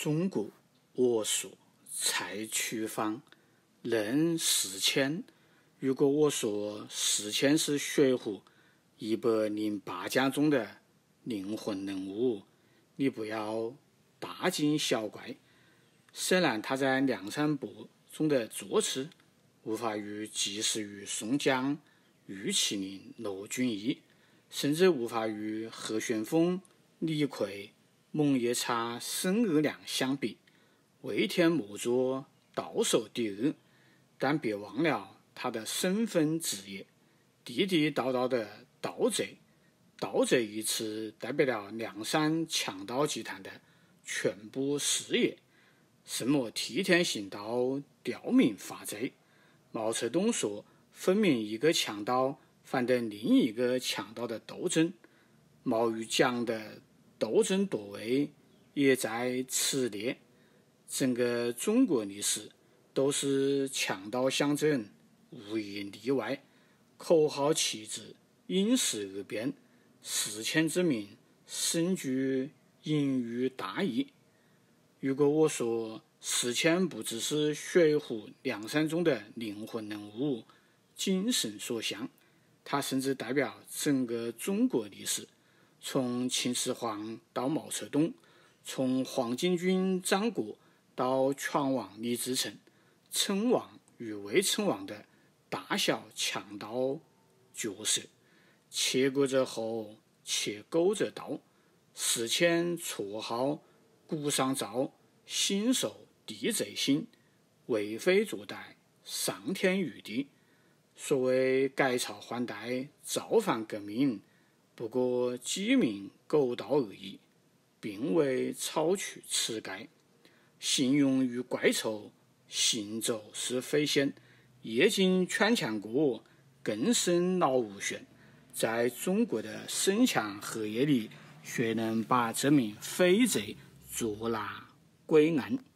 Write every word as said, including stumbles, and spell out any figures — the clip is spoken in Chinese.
中国我说蔡曲芳任世谦。如果我说世谦是水浒一百零八将中的灵魂人物，你不要大惊小怪。虽然他在《梁山伯》中的座次无法与及时雨、宋江、玉麒麟、罗俊义，甚至无法与何旋风、李逵、蒙夜叉、孙二娘相比，为天莫作倒数第二，但别忘了他的身份职业，地地道道的盗贼。盗贼一词代表了梁山强盗集团的全部事业，什么替天行道、吊民伐贼。毛泽东说，分明一个强盗反对另一个强盗的斗争。毛与蒋的斗争夺位也在此列。整个中国历史都是强盗相争，无一例外。口号旗帜因时而变，世谦之名深具隐喻大义。如果我说世谦不只是水浒梁山中的灵魂人物、精神所向，他甚至代表整个中国历史，从秦始皇到毛泽东，从黄巾军张国到拳王李自成，称王与未称王的大小强盗角色。切割着喉，且勾着刀。世谦绰号古上诏，心受地贼心，为非作歹，伤天欲地。所谓改朝换代、造反革命，不过鸡鸣狗盗而已，并未草取此盖。信用与怪丑，行走是非仙，夜尽穿墙过，更胜老吾选。在中国的声强荷叶里，谁能把这名匪贼捉拿归案？